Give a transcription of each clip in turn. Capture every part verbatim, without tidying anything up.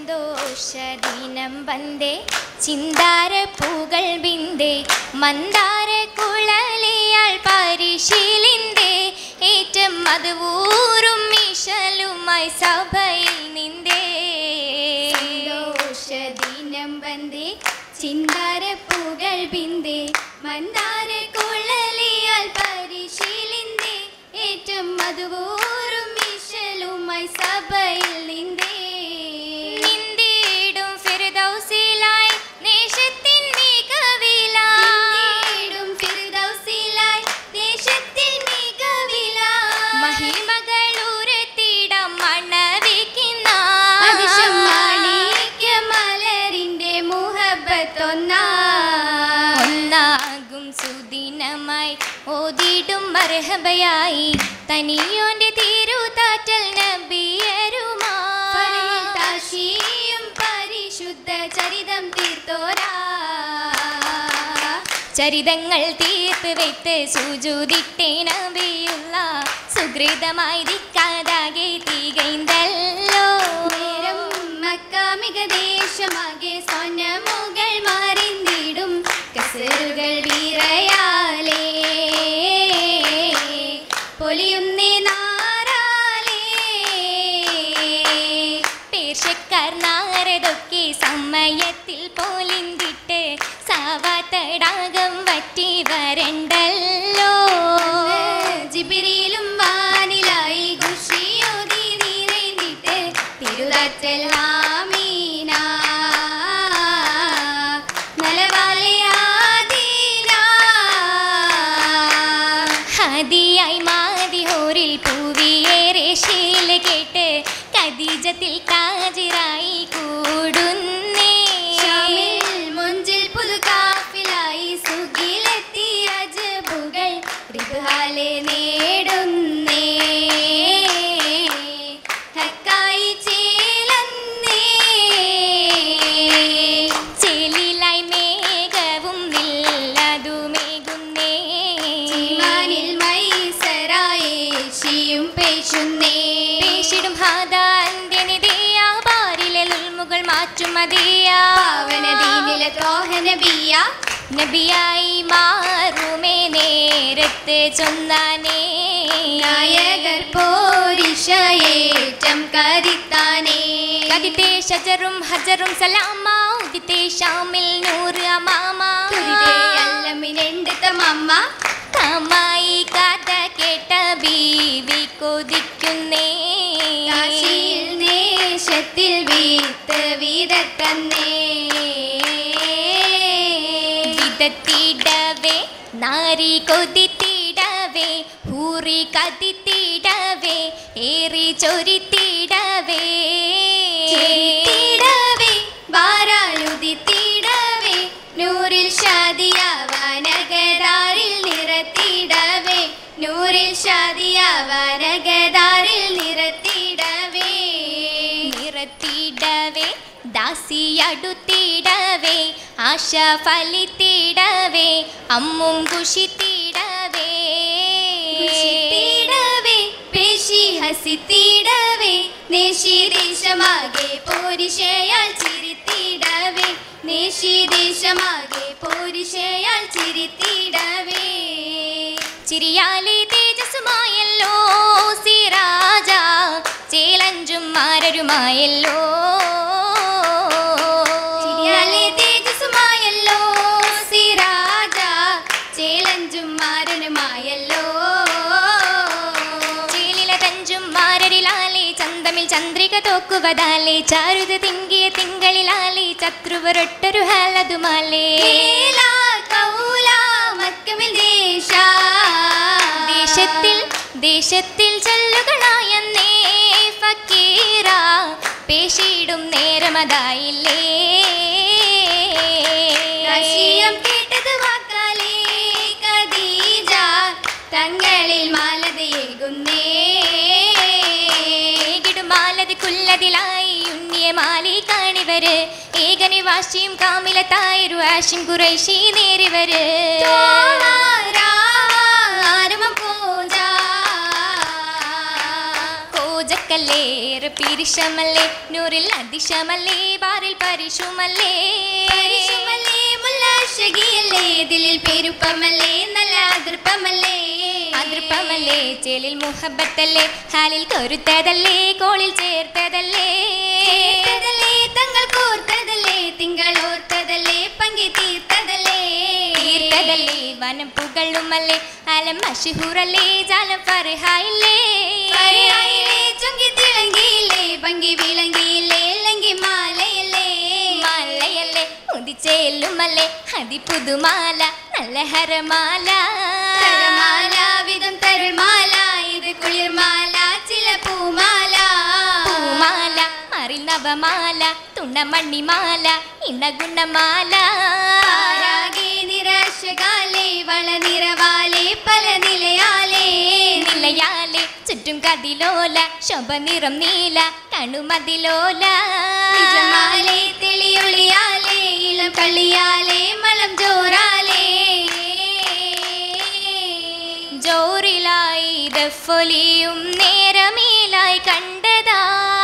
സന്തോഷദിനം വந்தേ ചിന്താര പൂകൾ ബിന്ദേ മന്ദാര കുഴലിയാൾ പരിശീലിന്തേ ഏറ്റം മധുവൂറും മിശലുമായി സഭയിൽ നിന്തേ സന്തോഷദിനം വந்தേ ചിന്താര പൂകൾ ബിന്ദേ മന്ദാര കുഴലിയാൾ പരിശീലിന്തേ ഏറ്റം മധുവൂറും മിശലുമായി സഭയിൽ നിന്തേ സുദിനമായി ഓതിടും മർഹബയായി തനിയോന്റെ തിരുതാറ്റൽ നബിയരുമായും പരിശുദ്ധ ചരിതം തീർത്തോരാ ചരിതങ്ങൾ തീർത്ത് വെത്ത് സുജൂദിട്ടേ നബിയുള്ള സുഹൃതമായി ദിക്കാതാകെ തികൈന്തല്ലോ നേരം മക്കാമിക ദേശമാകെ സ്വനമുകൾ മാറിന്നിടും കസറുകൾ വീറയാലേ പൊലിയുന്നേ നാരാലേ പേർഷ്യക്കാർ നാരതൊക്കെ സമയത്തിൽ പോലിന്തിട്ട് സാവാത്തടാകം വറ്റി വരണ്ടല്ലോ ജിബിരിയിലും വാനിലായി ഖുഷിയോതി നിറഞ്ഞിട്ട് തിരുതാറ്റൽ ആമീന ഹദിയായി മാതിഹോറിൽ പൂവിയേറെ ശീല കേട്ട് ഖദീജത്തിൽ കാജിറായി കൂടുന്നേ മുഞ്ചിൽ പുതുകാഫിലായി സുഖിലെത്തി അജബുകൾ റിബ്ഹാലെ നേടുന്നേ ഹക്കായി ചേലന്നേ ചേലിലായി മേഘവും നില്ലതുമേകുന്നേ ചിമാനിൽ മൈസറായേശിയും പേശുന്നേ പേശിടും ഹാദാന്ത്യനിധിയാ ബാരിലെ ഉൽമുകൾ മാറ്റും മതിയാ പാവന ദീനിലെ ത്വാഹ നബിയാ നബിയായി മാറുമേ നേരത്തെ ചൊന്നാനേ നായകർ പോരിഷയേറ്റം കരുത്താനേ കദിത്തേ ഷജറും ഹജറും സലാമാ ഉദിത്തേ ഷാമിൽ നൂറ് അമാമാ തുരിതേ അല്ലമിനെണ്ട് തമമ്മ തമായി കഥ കേട്ട ബീവി കൊതിക്കുന്നേ കാശിയിൽ നേശത്തിൽ വീത്ത് വീതത്തന്നേ വിതത്തിടവേ നാരി കൊതിത്തിടവേ ഹൂറി കതിത്തിടവേ ഏറി ചൊരിത്തിടവേ തിടവേ വാരാലുദിത്തിടവേ നൂറിൽ ഷാദിയാവാനഗദാരിൽ നിറത്തിടവേ നൂറിൽ ഷാദിയാവാനഗദാരിൽ നിറത്തിടവേ നിറത്തിടവേ ദാസിയടുത്തിടവേ ആശ ഫലിത്തിടവേ അമ്മും കുഷിത്തിടവേ കുഷിത്തിടവേ പേശി ഹസിത്തിടവേ നേശിദേശമാകെ പോരിഷയാൽ ചിരിത്തിടവേ നേശിദേശമാകെ പോരിഷയാൽ ചിരിത്തിടവേ ചിരിയാലെ തേജസ്സുമായല്ലോ സിറാജ ചേലഞ്ചും മാരരുമായല്ലോ ചിരിയാലെ തേജസ്സുമായല്ലോ സിറാജ ചേലഞ്ചും മാരനുമായല്ലോ ചേലില തഞ്ചും മാരരിലാലെ ചന്തമിൽ ചന്ദ്രിക തോക്കുവതാലെ ചാരുത തിങ്കിയ തിങ്കളിലാലെ ചത്രുവരൊട്ടൊരു ഹാലതുമാലേ ദേശത്തിൽ ദേശത്തിൽ ചൊല്ലുകളായെന്നേ ഫക്കീറ പേശിടും നേരമതായില്ലേ കശിയം കേട്ടത് വാക്കാലേ ഖദീജ തങ്ങളിൽ മാലതയേകുന്നേ മാലത് കുല്ലതിലായി ഉണ്ണിയ മാലി കാണിവര് ഏകനിവാശിയും കാമിലത്തായൊരു ആശിം കുറേശി നേരിവര് റോജക്കല്ലേ പിരിശമല്ലേ നൂറിൽ അതിശമല്ലേ ബാറിൽ പരിശുമല്ലേ പരിശുമല്ലേ മുല്ലാശകിയല്ലേ ദിലിൽ പെരുപ്പമല്ലേ നല്ല അതിർപ്പമല്ലേ അതിർപ്പമല്ലേ ചേലിൽ മുഹബത്തല്ലേ ഹാലിൽ കൊരുത്തതല്ലേ കോളിൽ ചേർത്തതല്ലേ ചേർത്തതല്ലേ തങ്ങൾ കോർത്തതല്ലേ തിങ്കൾ ഓർത്തതല്ലേ പങ്കി തീർത്തതല്ലേ തീർത്തതല്ലേ വനം പുകളുമല്ലേ ആലം മഷഹൂറല്ലേ ജാലം ഫർഹായില്ലേ ഫർഹായില്ലേ ചൊങ്കി തിളങ്ങിയില്ലേ ഭംഗി വിളങ്ങിയില്ലേ ലങ്കി മാലയല്ലേ മാലയല്ലേ ഉദിച്ചേലുമല്ലേ അതി പുതുമാല നല്ല ഹരമാല ഹരമാല വിധം തരുമാല ഇത് കുളിർമാല ചില പൂമാല പൂമാല അറിൽ നവമാല തുണമണിമാല ഇണഗുണമാല നിരാശകാലേ വള നിറവാലേ പല നിലയാലേ നിലയാലേ ചുറ്റും കതിലോല ശോഭ നിറം നീല കണുമതിലോല നിജമാലേ തെളിയൊളിയാലേ ഇളം കളിയാലേ മളം ജോറാലേ ജോറിലായി ദഫ്ഫൊലിയും നേരമേലായി കണ്ടതാ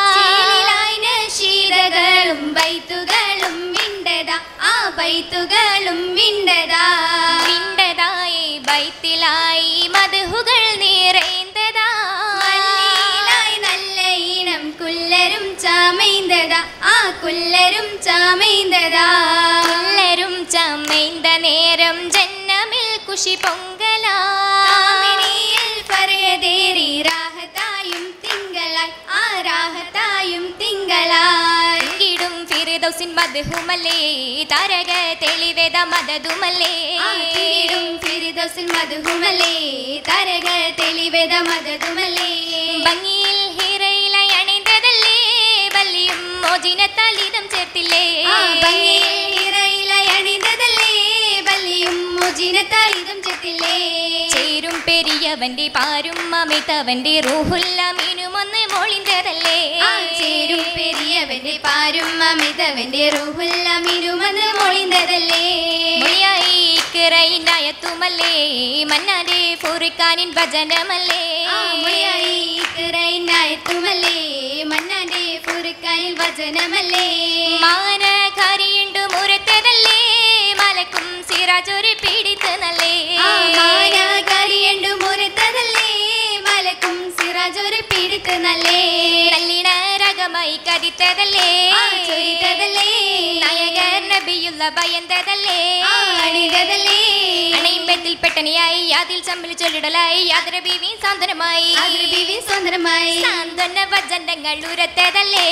ശീതകളും ബൈത്തുകളും മിണ്ടതാ ആ ബൈത്തുകളും മിണ്ടതാ മിണ്ടതായി ബൈത്തിലായി മദ്ഹുകൾ നിറൈന്തതാ മല്ലിയിലായി നല്ല ഈണം കുല്ലരും ചമൈന്തതാ ആ കുല്ലരും ചമൈന്തതാ കുല്ലരും ചമൈന്ത നേരം ജന്നമിൽ കുശി പൊങ്കലാ കാമിനിയിൽ ഫർഹദേറി രാഹത്തായും തിങ്കളായി ആ രാഹത്തായും തിങ്കളായി ഇടും ഫിർദൗസിൻ മദ്ഹുമല്ലേ താരക തെളിവേദ മദദുമല്ലേ ഇടും ഫിർദൗസിൻ മദ്ഹുമല്ലേ താരക തെളിവേദ മദദുമല്ലേ ഭംഗിയിൽ ഹിറയിലായി അണിന്തതല്ലേ വല്ലിയും മോചിനത്താലിതം ചേർത്തില്ലേ ഭംഗിയിൽ ഹിറയിലായി അണിന്തതല്ലേ വല്ലിയും മോചിനത്താലിതം ചേർത്തില്ലേ ചേരും പെരിയവന്റെ പാരും അമിതവന്റെ റൂഹുല്ല മീനുമൊന്ന് മോളിന്തതല്ലേ ചേരും പെരിയവന്റെ പാരും അമിതവന്റെ റൂഹുല്ല മീനുമൊന്ന് മോളിന്തതല്ലേ മൊഴിയായി കിറയിനായത്തുമല്ലേ മന്നാന്റെ ഫുറിക്കാനിൻ ഭജനമല്ലേ മൊഴിയായി കിറയിനായത്തുമല്ലേ മന്നാന്റെ ഫുറിക്കാനിൽ ഭജനമല്ലേ മാനകാരിയുണ്ട് മുരത്തതല്ലേ മലക്കും സിറാജൊരു പീഡിത്ത് നല്ലേ മാനകാരിയുണ്ട് മുരത്തതല്ലേ മലക്കും സിറാജൊരു പീഡിത്ത് നല്ലേ നല്ലിണ രകമായി കതിത്തതല്ലേ ചൊരിത്തതല്ലേ നായകർ നബിയുള്ള ഭയന്തതല്ലേ അണിതതല്ലേ അണയിമ്പത്തിൽ പെട്ടണിയായി യാതിൽ ചമ്മിൽ ചൊല്ലിടലായി യാതൊരു ബീവി സാന്ത്വനമായി ബീവി സാന്ത്വനമായി സാന്ത്വന വചനങ്ങൾ ഉരത്തതല്ലേ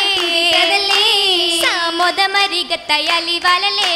സാമോദമരികത്തയാലി വാലല്ലേ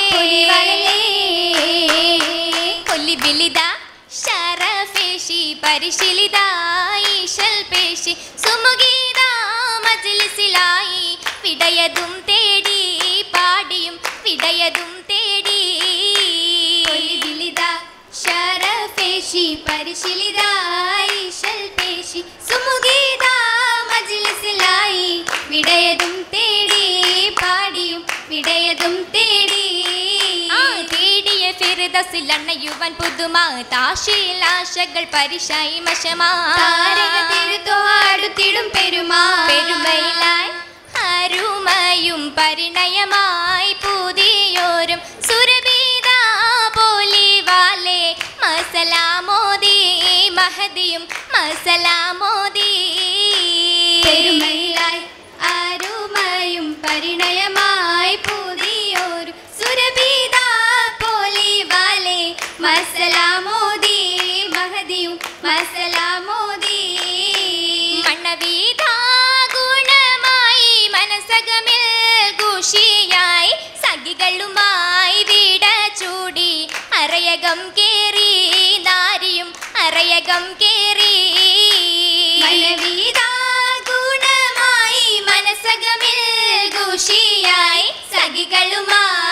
കൊല്ലി ബിലിത ശരഫേഷി പരിശീലിത ഈശൽ പേശി സുമുഗീത മജ്ലിസിലായി വിടയതും തേടി പാടിയും വിടയതും തേടി കൊല്ലി ബിലിത ശരഫേഷി പരിശീലിത ഈശൽ പേശി സുമുഗീത മജ്ലിസിലായി വിടയതും തേടി പാടിയും വിടയതും തേടി തേടിയ ഫിർദൗസിൽ അണയുവാൻ പുതുമാ താശീൽ ആശകൾ പരിശായി മശമാ അടുത്തിടും പെരുമാ പെരുമയിലായി അരുമയും പരിണയമായി പുതിയോരും സുരഭീത പോലിവാലെ മസലാമോദി മഹദിയും മസലാമോദി പെരുമയിലായി അരുമയും പരിണയമായി പുതിയോരും സുരഭീത പോലിവാലെ മസലാമോദി മഹദിയും മസലാമോദി മണ്ണവീത ഗുണമായി മനസകമിൽ ഘോഷിയായി സഖികളുമായി വീട ചൂടി അറയകം കേറി നാരിയും അറയകം കേറി മണ്ണവീത ഗുണമായി മനസകമിൽ ഘോഷിയായി സഖികളുമായി